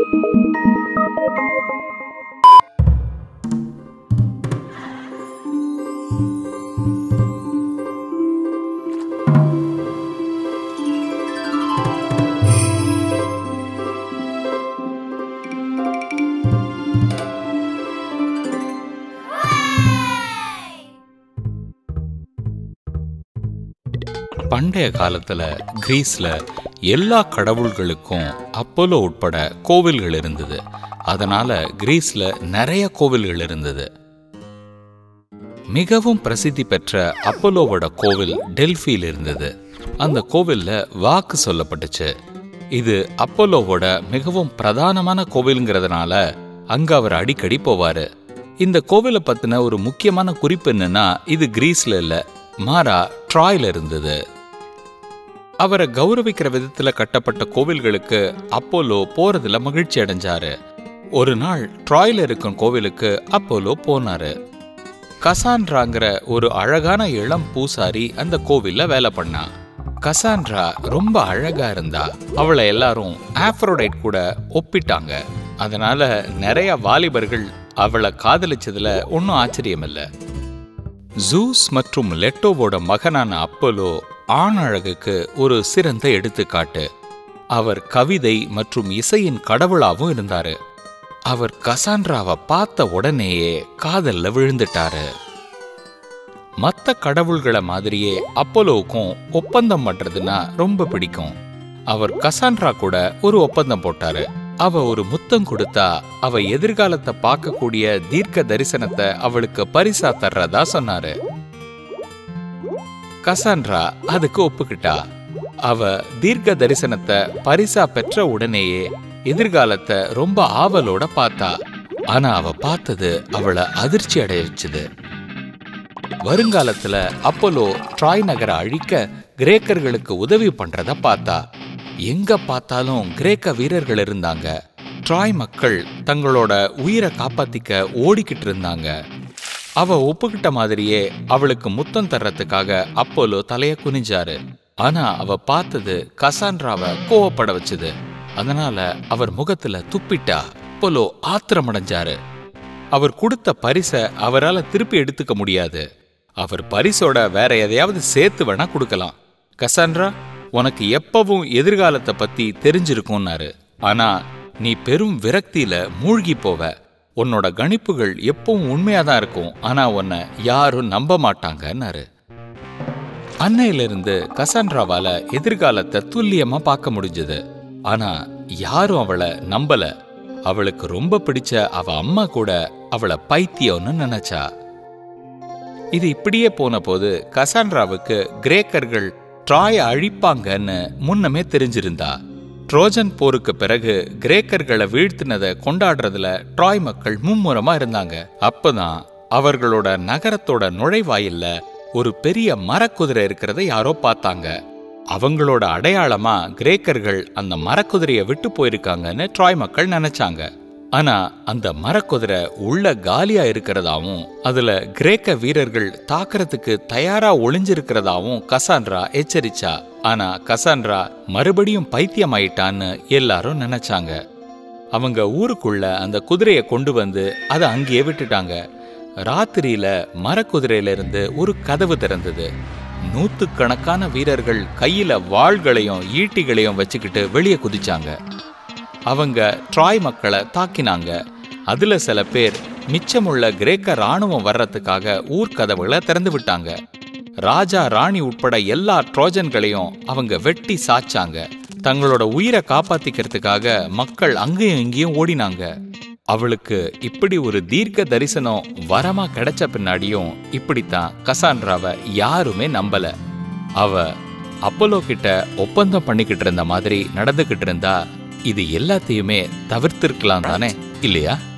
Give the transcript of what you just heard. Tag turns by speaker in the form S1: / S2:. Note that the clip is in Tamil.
S1: பண்டைய காலத்துல கிரீஸ்ல எல்லா கடவுள்களுக்கும் அப்போலோ உட்பட கோவில்கள் இருந்தது. அதனால கிரீஸ்ல நிறைய கோவில்கள் இருந்தது. மிகவும் பிரசித்தி பெற்ற அப்போலோவோட கோவில் டெல்பியில் இருந்தது. அந்த கோவில்ல வாக்கு சொல்லப்பட்டுச்சு. இது அப்போலோவோட மிகவும் பிரதானமான கோவில்ங்கிறதுனால அங்க அவர் அடிக்கடி போவாரு. இந்த கோவிலை பத்தின ஒரு முக்கியமான குறிப்பு என்னன்னா, இது கிரீஸ்ல இல்ல, மாறா ட்ராயில இருந்தது. அவரை கௌரவிக்கிற விதத்துல கட்டப்பட்ட கோவில்களுக்கு அப்போலோ போறதுல மகிழ்ச்சி அடைஞ்சாரு. ஒரு நாள் ட்ராயில இருக்கும் கோவிலுக்கு அப்போலோ போனாரு. கசாண்ட்ராங்கிற ஒரு அழகான இளம் பூசாரி அந்த கோவில்ல வேலை பண்ணா. கசாண்ட்ரா ரொம்ப அழகா இருந்தா. அவளை எல்லாரும் ஆஃப்ரோடைட் கூட ஒப்பிட்டாங்க. அதனால நிறைய வாலிபர்கள் அவளை காதலிச்சதுல ஒன்னும் ஆச்சரியம் இல்லை. ஜூஸ் மற்றும் லெட்டோவோட மகனான அப்போலோ ஆண் அழகுக்கு ஒரு சிறந்த எடுத்துக்காட்டு. அவர் கவிதை மற்றும் இசையின் கடவுளாவும் இருந்தாரு. அவர் கசாண்ட்ராவை பார்த்த உடனேயே காதல்ல விழுந்துட்டாரு. மற்ற கடவுள்களை மாதிரியே அப்போலோவுக்கும் ஒப்பந்தம் பண்றதுன்னா ரொம்ப பிடிக்கும். அவர் கசாண்ட்ரா கூட ஒரு ஒப்பந்தம் போட்டாரு. அவ ஒரு முத்தம் கொடுத்தா அவ எதிர்காலத்தை பார்க்கக்கூடிய தீர்க்க தரிசனத்தை அவளுக்கு பரிசா தர்றதா சொன்னாரு. கசாண்ட்ரா அதுக்கு ஒப்புக்கிட்டா. அவ தீர்க்க தரிசனத்தை பரிசா பெற்ற உடனேயே எதிர்காலத்தை ரொம்ப ஆவலோட பார்த்தா. ஆனா அவ பார்த்தது அவளை அதிர்ச்சி அடைய வச்சுது. வருங்காலத்துல அப்போலோ ட்ராய் நகரை அழிக்க கிரேக்கர்களுக்கு உதவி பண்றத பார்த்தா. எங்க பார்த்தாலும் கிரேக்க வீரர்கள் இருந்தாங்க. ட்ராய் மக்கள் தங்களோட உயிரை காப்பாத்திக்க ஓடிக்கிட்டு இருந்தாங்க. அவ ஒப்புக்கிட்ட மாதிரியே அவளுக்கு முத்தம் தர்றதுக்காக அப்போலோ தலைய குனிஞ்சாரு. ஆனா அவ பார்த்தது கசாண்ட்ராவை கோவப்பட வச்சுது. அதனால அவர் முகத்துல துப்பிட்டா. அப்போலோ ஆத்திரமடைஞ்சாரு. அவர் கொடுத்த பரிசை அவரால் திருப்பி எடுத்துக்க முடியாது. அவர் பரிசோட வேற எதையாவது சேர்த்து வேணா கொடுக்கலாம். கசாண்ட்ரா, உனக்கு எப்பவும் எதிர்காலத்தை பத்தி தெரிஞ்சிருக்கும்னாரு. ஆனா நீ பெரும் விரக்தியில மூழ்கி போவ. உன்னோட கணிப்புகள் எப்பவும் உண்மையாதான் இருக்கும். ஆனா உன்னை யாரும் நம்ப மாட்டாங்கன்னாரு. அன்னையிலிருந்து கசாண்ட்ராவால எதிர்காலத்தை துல்லியமா பார்க்க முடிஞ்சது. ஆனா யாரும் அவளை நம்பல. அவளுக்கு ரொம்ப பிடிச்ச அவ அம்மா கூட அவளை பைத்தியம்னு நினைச்சா. இது இப்படியே போன போது கசாண்ட்ராவுக்கு கிரேக்கர்கள் ட்ராயை அழிப்பாங்கன்னு முன்னமே தெரிஞ்சிருந்தா. ட்ரோஜன் போருக்கு பிறகு கிரேக்கர்களை வீழ்த்தினதை கொண்டாடுறதுல ட்ராய் மக்கள் மும்முரமா இருந்தாங்க. அப்பதான் அவர்களோட நகரத்தோட நுழைவாயில்ல ஒரு பெரிய மரக்குதிரை இருக்கிறத யாரோ பார்த்தாங்க. அவங்களோட அடையாளமா கிரேக்கர்கள் அந்த மரக்குதிரையை விட்டு போயிருக்காங்கன்னு ட்ராய் மக்கள் நினைச்சாங்க. ஆனா அந்த மரக்குதிரை உள்ள காலியா இருக்கிறதாவும் அதுல கிரேக்க வீரர்கள் தாக்குறதுக்கு தயாரா ஒளிஞ்சிருக்கிறதாவும் கசாண்ட்ரா எச்சரிச்சா. ஆனா கசாண்ட்ரா மறுபடியும் பைத்தியமாயிட்டான்னு எல்லாரும் நினைச்சாங்க. அவங்க ஊருக்குள்ள அந்த குதிரையை கொண்டு வந்து அதை அங்கேயே விட்டுட்டாங்க. ராத்திரியில மரக்குதிரையில இருந்து ஒரு கதவு திறந்தது. நூத்துக்கணக்கான வீரர்கள் கையில வாள்களையும் ஈட்டிகளையும் வச்சுக்கிட்டு வெளியே குதிச்சாங்க. அவங்க ட்ராய் மக்களை தாக்கினாங்க. அதுல சில பேர் மிச்சமுள்ள கிரேக்க ராணுவம் வர்றதுக்காக ஊர்கதவுகளை திறந்து விட்டாங்க. ராஜா ராணி உட்பட எல்லா ட்ரோஜன்களையும் அவங்க வெட்டி சாச்சாங்க. தங்களோட உயிரை காப்பாத்திக்கிறதுக்காக மக்கள் அங்கேயும் இங்கேயும் ஓடினாங்க. அவளுக்கு இப்படி ஒரு தீர்க்க தரிசனம் வரமா கிடைச்ச பின்னாடியும் இப்படித்தான் கசாண்ட்ராவை யாருமே நம்பல. அவ அப்போலோ கிட்ட ஒப்பந்தம் பண்ணிக்கிட்டு இருந்த மாதிரி நடந்துகிட்டு இருந்தா இது எல்லாத்தையுமே தவிர்த்திருக்கலாம் தானே, இல்லையா?